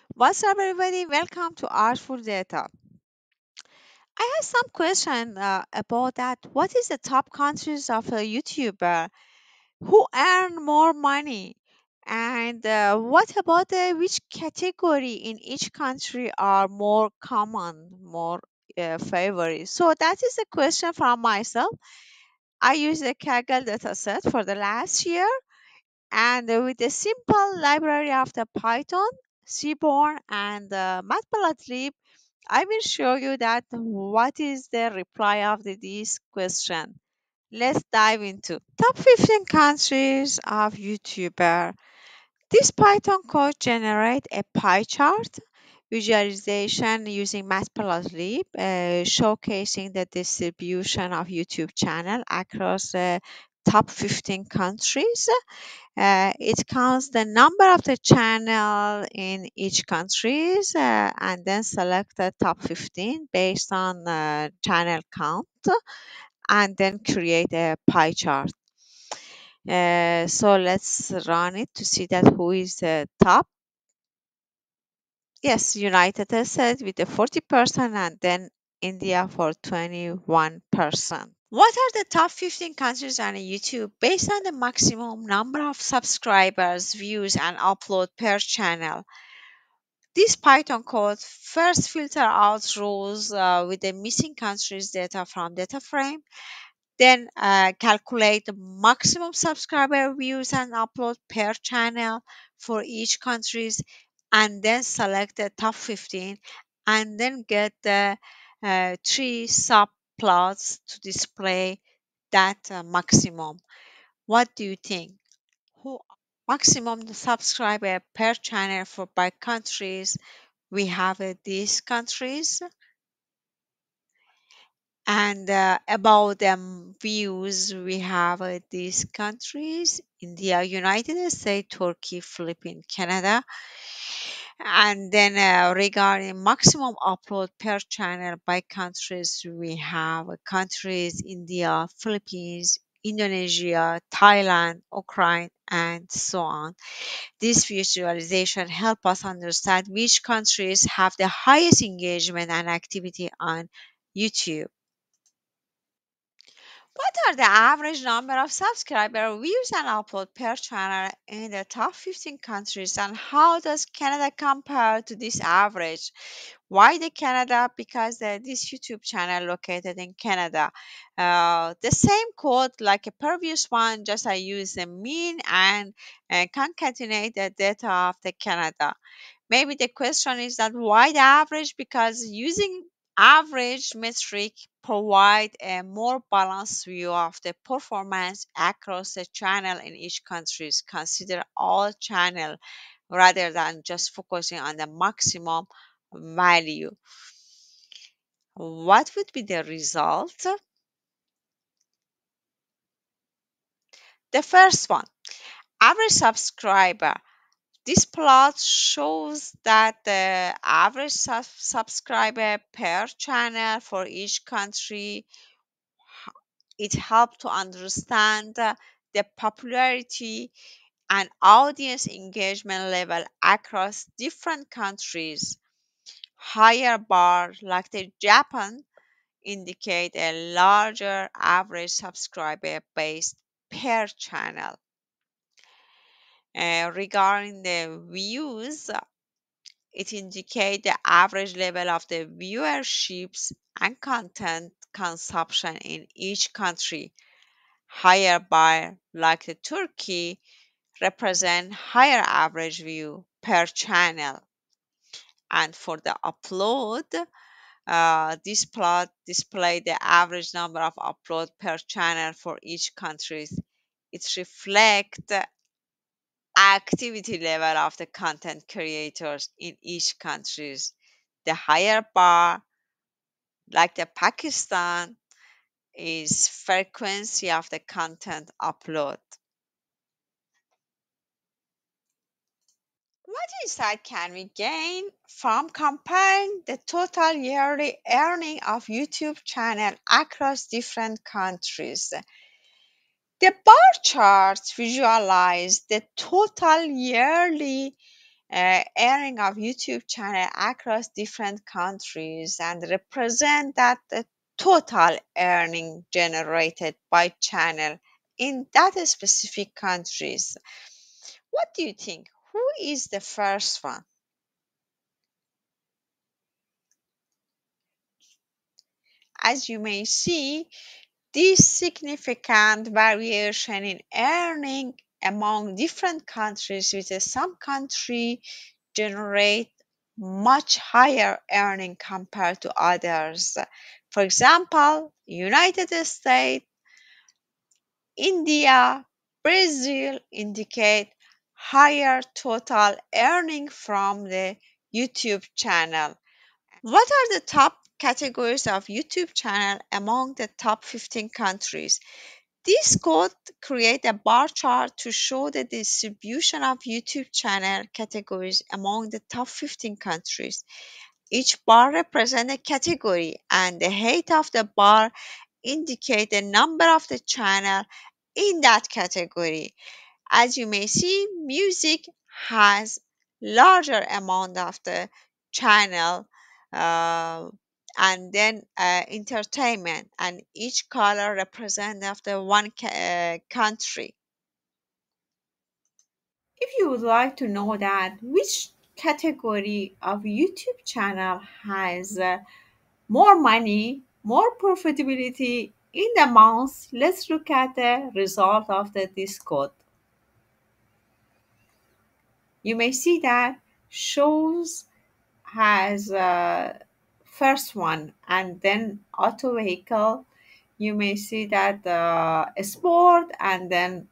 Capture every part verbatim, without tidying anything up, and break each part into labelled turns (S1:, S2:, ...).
S1: What's up, everybody? Welcome to Artful Data. I have some question uh, about that. What is the top countries of a YouTuber who earn more money? And uh, what about uh, which category in each country are more common, more uh, favorite? So that is a question from myself. I use the Kaggle dataset for the last year, and uh, with a simple library of the Python, Seaborn, and uh, Matplotlib, I will show you that what is the reply of the, this question. Let's dive into top fifteen countries of YouTuber. This Python code generate a pie chart visualization using Matplotlib, uh, showcasing the distribution of YouTube channel across the top fifteen countries. Uh, it counts the number of the channel in each countries uh, and then select the top fifteen based on uh, channel count and then create a pie chart. Uh, so let's run it to see that who is the top. Yes, United States with the forty percent and then India for twenty-one percent. What are the top fifteen countries on YouTube based on the maximum number of subscribers, views, and upload per channel? This Python code first filter out rows uh, with the missing countries data from data frame, then uh, calculate the maximum subscriber views and upload per channel for each countries, and then select the top fifteen, and then get the uh, three subplots to display that uh, maximum. What do you think? Who maximum subscriber per channel for by countries? We have uh, these countries, and uh, about um, views, we have uh, these countries: India, United States, Turkey, Philippines, Canada. And then uh, regarding maximum upload per channel by countries, we have uh, countries: India, Philippines, Indonesia, Thailand, Ukraine, and so on. This visualization help us understand which countries have the highest engagement and activity on YouTube. What are the average number of subscriber views and upload per channel in the top fifteen countries, and how does Canada compare to this average? Why the Canada? Because the, this YouTube channel located in Canada. Uh, the same code like a previous one, just I use the mean and uh, concatenate the data of the Canada. Maybe the question is that why the average? Because using average metric provide a more balanced view of the performance across the channel in each countries. Consider all channel rather than just focusing on the maximum value. What would be the result? The first one, average subscriber. This plot shows that the average sub- subscriber per channel for each country. It helps to understand uh, the popularity and audience engagement level across different countries. Higher bar like the Japan indicate a larger average subscriber base per channel. Uh, regarding the views, it indicates the average level of the viewerships and content consumption in each country. Higher bar, like the Turkey, represent higher average view per channel. And for the upload, uh, this plot display the average number of upload per channel for each country. It reflects the activity level of the content creators in each countries. The higher bar, like the Pakistan, is frequency of the content upload. What insight can we gain from comparing the total yearly earning of YouTube channel across different countries? The bar charts visualize the total yearly uh, airing of YouTube channel across different countries and represent that the total earning generated by channel in that specific countries. What do you think? Who is the first one? As you may see, this significant variation in earning among different countries with some country generate much higher earning compared to others. For example, United States, India, Brazil indicate higher total earning from the YouTube channel. What are the top categories of YouTube channel among the top fifteen countries? This code create a bar chart to show the distribution of YouTube channel categories among the top fifteen countries. Each bar represents a category and the height of the bar indicate the number of the channel in that category. As you may see, music has larger amount of the channel, uh, and then uh, entertainment, and each color represent of the one ca- uh, country. If you would like to know that which category of YouTube channel has uh, more money, more profitability in the month, let's look at the result of the this code. You may see that shows has uh, first one and then auto vehicle. You may see that uh, sport and then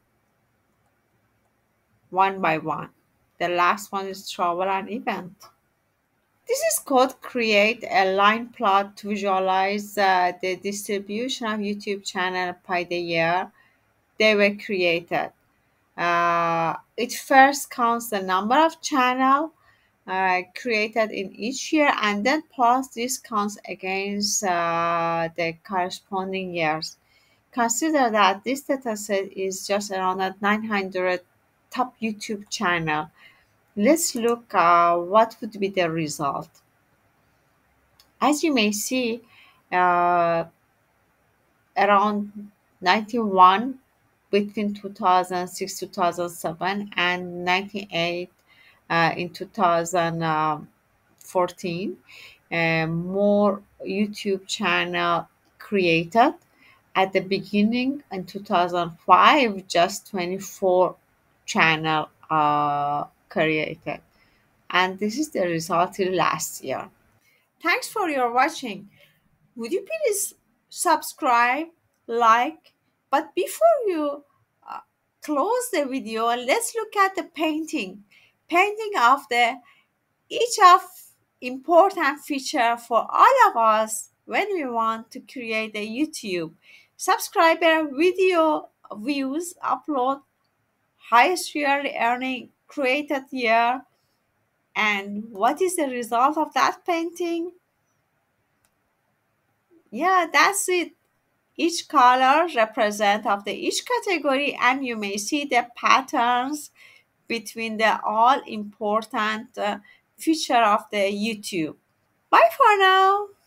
S1: one by one. The last one is travel and event. This is called create a line plot to visualize uh, the distribution of YouTube channel by the year they were created. Uh, it first counts the number of channel uh, created in each year and then plus this counts against uh, the corresponding years. Consider that this dataset is just around at nine hundred top YouTube channel. Let's look uh, what would be the result. As you may see, uh, around ninety-one between two thousand six two thousand seven and ninety-eight uh, in two thousand fourteen, uh, more YouTube channel created. At the beginning in two thousand five, just twenty-four channel uh, created, and this is the result till last year. Thanks for your watching. Would you please subscribe, like, but before you uh, close the video, let's look at the painting. Painting of the each of important feature for all of us when we want to create a YouTube. Subscriber, video views, upload, highest yearly earning created year, and what is the result of that painting? Yeah, that's it. Each color represent of the each category and you may see the patterns between the all important uh, feature of the YouTube. Bye for now.